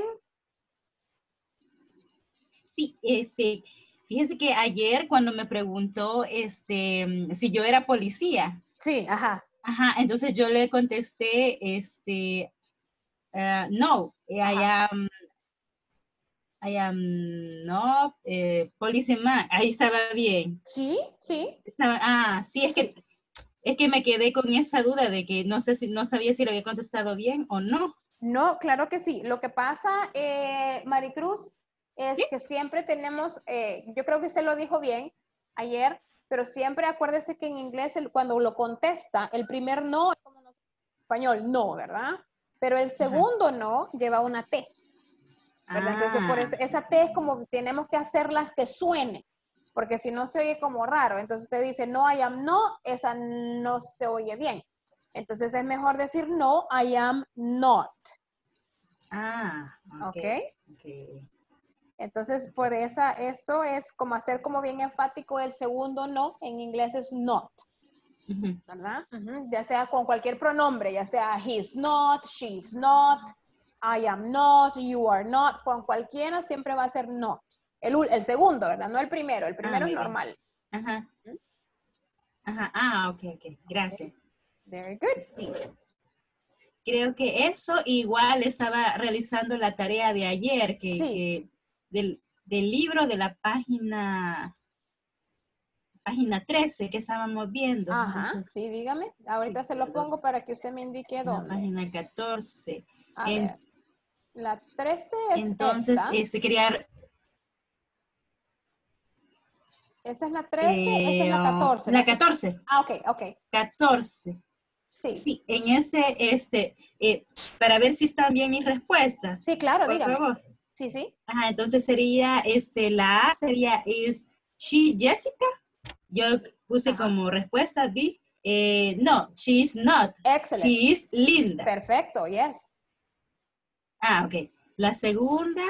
Sí, fíjese que ayer cuando me preguntó si yo era policía. Sí, ajá. Ajá, entonces yo le contesté, no, I I am not policeman. Ahí estaba bien. Sí, sí. Sí, es que me quedé con esa duda de que no sabía si lo había contestado bien o no. No, claro que sí. Lo que pasa, Maricruz, es ¿Sí? que siempre tenemos, yo creo que usted lo dijo bien ayer, pero siempre acuérdese que en inglés cuando lo contesta, el primer no es como en español, no, ¿verdad? Pero el segundo no lleva una T, ¿verdad? Entonces, por eso, esa T es como tenemos que hacerlas que suene, porque si no se oye como raro. Entonces usted dice, no, I am no, esa no se oye bien. Entonces es mejor decir no, I am not. Ok. ¿Ok? Entonces, por eso es como hacer como bien enfático el segundo no, en inglés es not, ¿verdad? Ya sea con cualquier pronombre, ya sea he's not, she's not, I am not, you are not, con cualquiera siempre va a ser not. El segundo, ¿verdad? No el primero es muy normal. Bien. Ok. Gracias. Very good. Sí. Creo que eso igual estaba realizando la tarea de ayer, que del libro de la página 13 que estábamos viendo. Ajá, Entonces, sí, dígame. Ahorita se lo pongo para que usted me indique la dónde. página 14. A ver, la 13 es entonces, esta. quería... Esta es la 13, esa es la 14. La 14. Ok. 14. Sí, en ese, para ver si están bien mis respuestas. Sí, claro, por dígame. favor. Sí. Ajá, entonces sería, la A sería, ¿is she Jessica? Yo puse como respuesta B. No, she's not. Excellent. She is Linda. Perfecto, yes. Ok. La segunda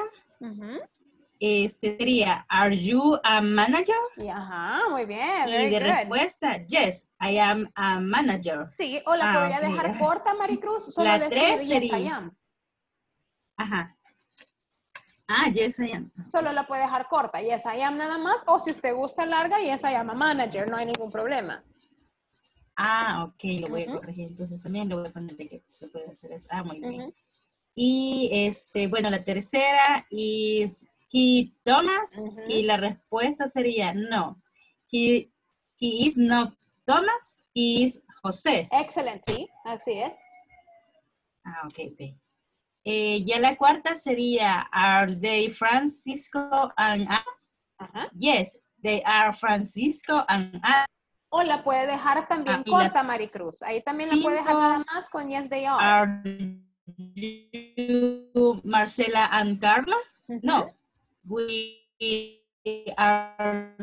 sería, ¿are you a manager? Ajá, muy bien. Y de respuesta, yes, I am a manager. Sí, o la podría dejar corta, Maricruz, solo la decir 3 sería, yes, I am. Ajá. Yes, I am. Solo la puede dejar corta, yes, I am nada más, o si usted gusta larga, yes, I am a manager, no hay ningún problema. Ok, lo voy a corregir, entonces también le voy a poner de que se puede hacer eso. Muy bien. Y bueno, la tercera es he Thomas, y la respuesta sería no. He is not Thomas, he is José. Excelente, sí, así es. Ok. Ya la cuarta sería, are they Francisco and Ana? Yes, they are Francisco and Ana. O la puede dejar también corta, Maricruz. Ahí también la puede dejar nada más con yes, they are. Are you Marcela and Carla? No. We are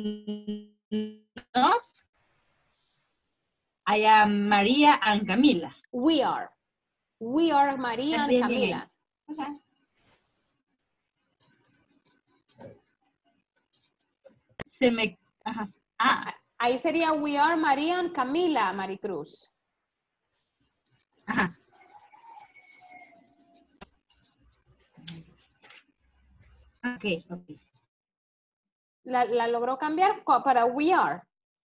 not. I am María and Camila. We are. We are María and Camila. Ahí sería we are María and Camila, Maricruz. Ok. La logró cambiar para we are.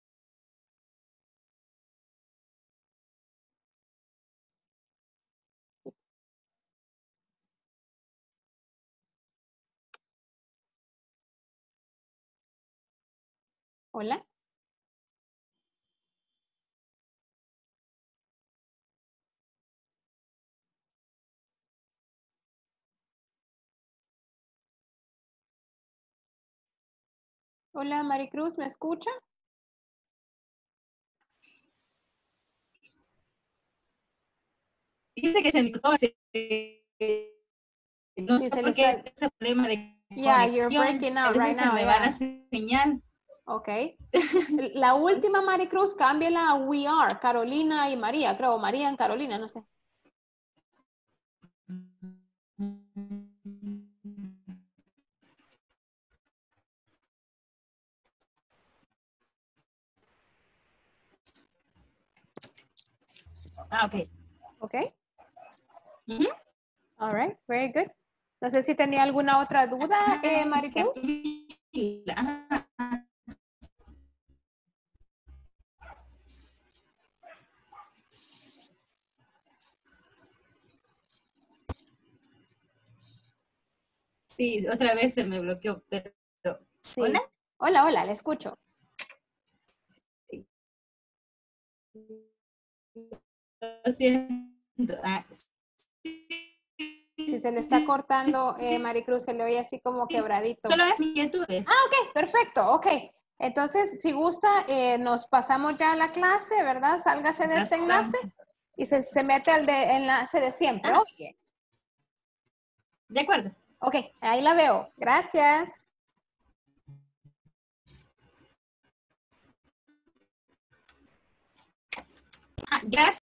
Hola. Hola, Maricruz, ¿me escucha? Fíjate que se me cortó no sé por qué ese problema de conexión. You're breaking out right now. Se me va la señal. Ok. La última, Maricruz, cámbiala a we are, Carolina y María, creo, María y Carolina, no sé. Ok. Ok. All right, very good. No sé si tenía alguna otra duda, Maricruz. Sí, otra vez se me bloqueó, pero... Sí. ¿Hola? Hola, hola, le escucho. Sí. Lo siento. Si se le está cortando, Maricruz, se le oye así como quebradito. Solo es inquietudes. Ah, ok, perfecto, ok. Entonces, si gusta, nos pasamos ya a la clase, ¿verdad? Sálgase de este enlace y se mete al enlace de siempre, oye. De acuerdo. Ok, ahí la veo. Gracias. Gracias.